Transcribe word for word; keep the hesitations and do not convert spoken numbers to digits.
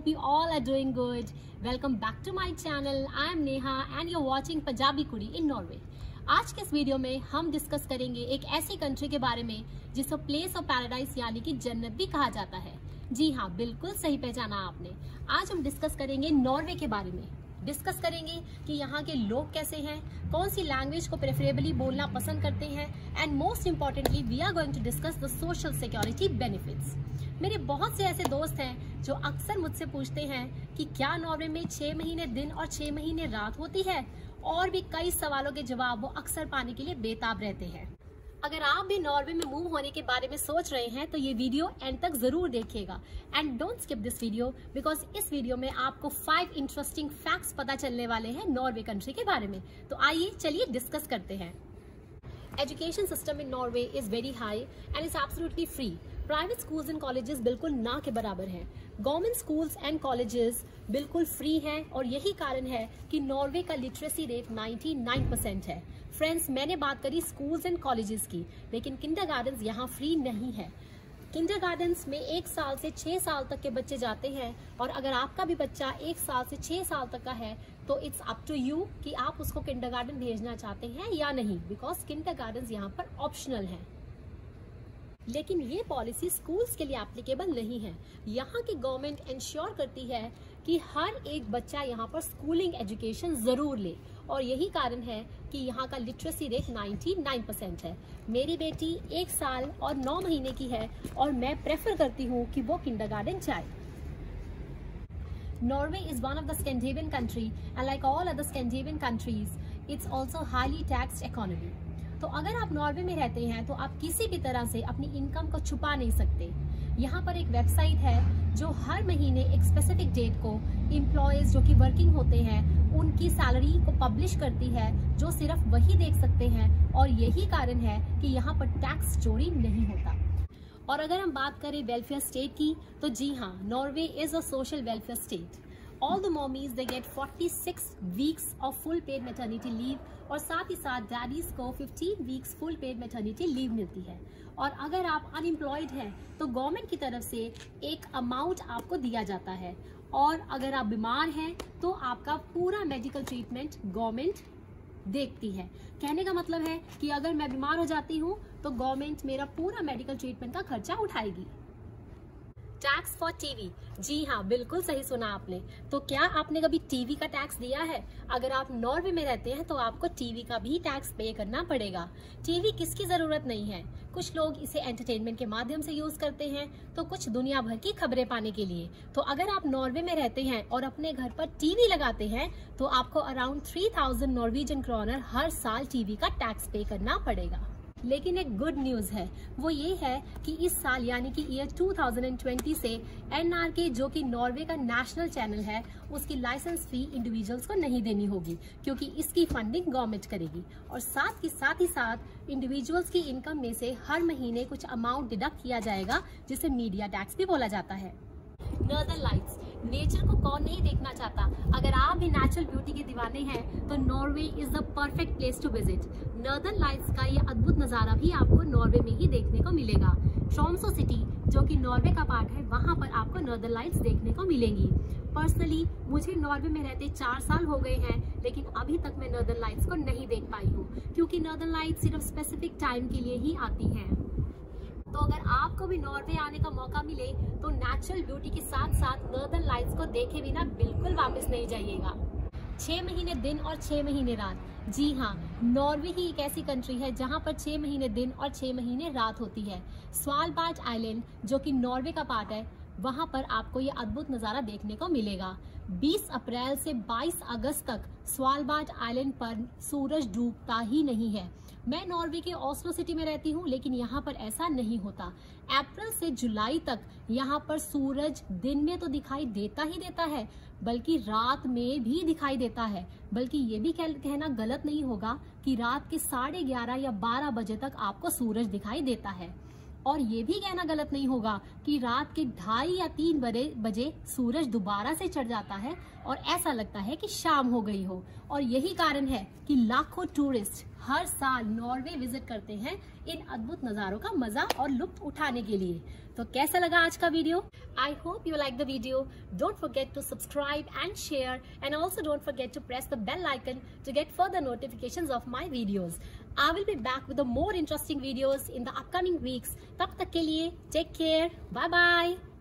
hope you all are doing good. Welcome back to my channel. I am Neha and you're watching Punjabi Kudi in Norway. आज के इस video में हम discuss करेंगे एक ऐसी कंट्री के बारे में जिसे प्लेस ऑफ पैराडाइज यानी कि जन्नत भी कहा जाता है। जी हाँ, बिल्कुल सही पहचाना आपने। आज हम डिस्कस करेंगे नॉर्वे के बारे में। डिस्कस करेंगे कि यहाँ के लोग कैसे हैं, कौन सी लैंग्वेज को प्रेफरेबली बोलना पसंद करते हैं, and most importantly we are going to discuss the social security benefits. मेरे बहुत से ऐसे दोस्त हैं जो अक्सर मुझसे पूछते हैं कि क्या नॉर्वे में छह महीने दिन और छह महीने रात होती है, और भी कई सवालों के जवाब वो अक्सर पाने के लिए बेताब रहते हैं। अगर आप भी नॉर्वे में मूव होने के बारे में सोच रहे हैं तो ये वीडियो एंड तक जरूर देखिएगा and don't skip this video, because इस वीडियो में आपको फाइव इंटरेस्टिंग फैक्ट्स पता चलने वाले हैं नॉर्वे कंट्री के बारे में। तो आइए चलिए डिस्कस करते हैं। Education system in Norway is very high and is absolutely free. Private schools and colleges बिल्कुल ना के बराबर हैं। गवर्नमेंट स्कूल्स एंड कॉलेजेस बिल्कुल फ्री हैं और यही कारण है कि नॉर्वे का लिटरेसी रेट निन्यानवे परसेंट है। फ्रेंड्स, मैंने बात करी स्कूल्स एंड कॉलेजेस की, लेकिन किंडरगार्टन्स यहाँ फ्री नहीं है। किंडरगार्टन्स में एक साल से छह साल तक के बच्चे जाते हैं, और अगर आपका भी बच्चा एक साल से छह साल तक का है तो इट्स अप टू यू कि आप उसको किंडरगार्टन भेजना चाहते हैं या नहीं, बिकॉज किंडरगार्टन्स यहाँ पर ऑप्शनल हैं। लेकिन ये पॉलिसी स्कूल्स के लिए एप्लीकेबल नहीं है। यहाँ की गवर्नमेंट इंश्योर करती है कि हर एक बच्चा यहाँ पर स्कूलिंग एजुकेशन जरूर ले, और यही कारण है कि यहाँ का लिटरेसी रेट निन्यानवे परसेंट है। मेरी बेटी एक साल और नौ महीने की है और मैं प्रेफर करती हूँ कि वो किंडरगार्टन जाए। Norway is one of the Scandinavian country and like all other Scandinavian countries, it's also highly taxed economy. तो अगर आप नॉर्वे में रहते हैं तो आप किसी भी तरह से अपनी इनकम को छुपा नहीं सकते। यहाँ पर एक वेबसाइट है जो हर महीने एक स्पेसिफिक डेट को एम्प्लॉयज जो कि वर्किंग होते हैं उनकी सैलरी को पब्लिश करती है, जो सिर्फ वही देख सकते हैं, और यही कारण है कि यहाँ पर टैक्स चोरी नहीं होता। और अगर हम बात करें वेलफेयर स्टेट की, तो जी हाँ, Norway is a social welfare state. All the mommies they get छियालीस weeks of full paid maternity leave, और साथ ही साथ डैडीज को पंद्रह weeks full paid maternity leave मिलती है। और अगर आप अनएम्प्लॉयड हैं तो गवर्नमेंट की तरफ से एक अमाउंट आपको दिया जाता है, और अगर आप बीमार हैं तो आपका पूरा मेडिकल ट्रीटमेंट गवर्नमेंट देखती है। कहने का मतलब है कि अगर मैं बीमार हो जाती हूँ तो गवर्नमेंट मेरा पूरा मेडिकल ट्रीटमेंट का खर्चा उठाएगी। टैक्स फॉर टीवी, जी हाँ, बिल्कुल सही सुना आपने। तो क्या आपने कभी टीवी का टैक्स दिया है? अगर आप नॉर्वे में रहते हैं तो आपको टीवी का भी टैक्स पे करना पड़ेगा। टीवी किसकी जरूरत नहीं है। कुछ लोग इसे एंटरटेनमेंट के माध्यम से यूज करते हैं, तो कुछ दुनिया भर की खबरें पाने के लिए। तो अगर आप नॉर्वे में रहते हैं और अपने घर पर टीवी लगाते हैं तो आपको around three thousand Norwegian kroner हर साल टीवी का टैक्स पे करना पड़ेगा। लेकिन एक गुड न्यूज है, वो ये है कि इस साल यानी कि ईयर दो हज़ार बीस से एन आर के, जो कि नॉर्वे का नेशनल चैनल है, उसकी लाइसेंस फी इंडिविजुअल्स को नहीं देनी होगी, क्योंकि इसकी फंडिंग गवर्नमेंट करेगी। और साथ ही साथ ही साथ इंडिविजुअल्स की इनकम में से हर महीने कुछ अमाउंट डिडक्ट किया जाएगा, जिसे मीडिया टैक्स भी बोला जाता है। नॉर्दर्न लाइट्स, नेचर को कौन नहीं देखना चाहता। अगर आप भी नेचुरल ब्यूटी के दीवाने हैं तो Norway is the perfect place to visit. Northern lights का ये अद्भुत नजारा भी आपको नॉर्वे में ही देखने को मिलेगा। ट्रोम्सो सिटी, जो कि नॉर्वे का पार्ट है, वहां पर आपको नॉर्दर्न लाइट्स देखने को मिलेंगी। पर्सनली मुझे नॉर्वे में रहते चार साल हो गए हैं, लेकिन अभी तक मैं नॉर्दर्न लाइट्स को नहीं देख पाई हूँ, क्योंकि नॉर्दर्न लाइट्स सिर्फ स्पेसिफिक टाइम के लिए ही आती हैं। तो अगर आपको भी नॉर्वे आने का मौका मिले तो नेचुरल ब्यूटी के साथ साथ नॉर्दर्न लाइट्स को देखे बिना बिल्कुल वापस नहीं जाइएगा। छह महीने दिन और छह महीने रात, जी हाँ, नॉर्वे ही एक ऐसी कंट्री है जहाँ पर छह महीने दिन और छह महीने रात होती है। स्वालबार्ड आइलैंड, जो कि नॉर्वे का पार्ट है, वहां पर आपको ये अद्भुत नजारा देखने को मिलेगा। बीस अप्रैल से बाईस अगस्त तक स्वालबार्ड आइलैंड पर सूरज डूबता ही नहीं है। मैं नॉर्वे के ऑस्लो सिटी में रहती हूँ, लेकिन यहाँ पर ऐसा नहीं होता। अप्रैल से जुलाई तक यहाँ पर सूरज दिन में तो दिखाई देता ही देता है, बल्कि रात में भी दिखाई देता है। बल्कि ये भी कहना गलत नहीं होगा कि रात के साढ़े ग्यारह या बारह बजे तक आपको सूरज दिखाई देता है। और ये भी कहना गलत नहीं होगा कि रात के ढाई या तीन बजे सूरज दोबारा से चढ़ जाता है और ऐसा लगता है कि शाम हो गई हो। और यही कारण है कि लाखों टूरिस्ट हर साल नॉर्वे विजिट करते हैं इन अद्भुत नजारों का मजा और लुत्फ उठाने के लिए। तो कैसा लगा आज का video? I hope you like the video. Don't forget to subscribe and share and also don't forget to press the bell icon to get further notifications of my videos. I will be back with the more interesting videos in the upcoming weeks. तब तक के लिए take care. Bye bye.